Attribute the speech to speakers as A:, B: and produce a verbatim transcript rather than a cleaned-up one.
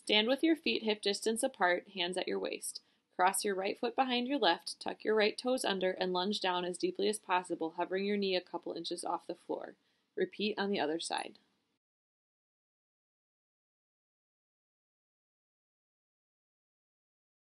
A: Stand with your feet hip distance apart, hands at your waist. Cross your right foot behind your left, tuck your right toes under, and lunge down as deeply as possible, hovering your knee a couple inches off the floor. Repeat on the other side.